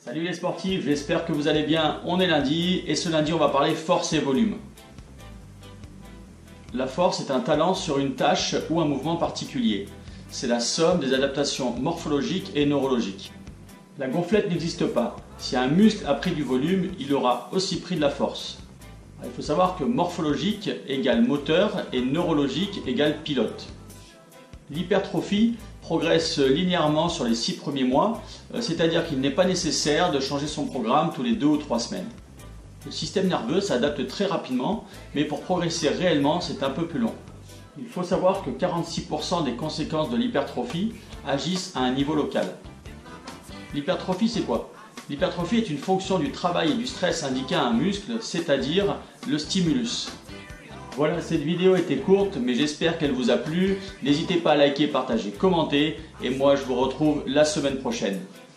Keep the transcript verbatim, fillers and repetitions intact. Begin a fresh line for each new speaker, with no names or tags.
Salut les sportifs, j'espère que vous allez bien. On est lundi et ce lundi on va parler force et volume. La force est un talent sur une tâche ou un mouvement particulier. C'est la somme des adaptations morphologiques et neurologiques. La gonflette n'existe pas. Si un muscle a pris du volume, il aura aussi pris de la force. Il faut savoir que morphologique égale moteur et neurologique égale pilote. L'hypertrophie progresse linéairement sur les six premiers mois, c'est-à-dire qu'il n'est pas nécessaire de changer son programme tous les deux ou trois semaines. Le système nerveux s'adapte très rapidement, mais pour progresser réellement, c'est un peu plus long. Il faut savoir que quarante-six pour cent des conséquences de l'hypertrophie agissent à un niveau local. L'hypertrophie, c'est quoi? L'hypertrophie est une fonction du travail et du stress indiqué à un muscle, c'est-à-dire le stimulus. Voilà, cette vidéo était courte, mais j'espère qu'elle vous a plu. N'hésitez pas à liker, partager, commenter, et moi je vous retrouve la semaine prochaine.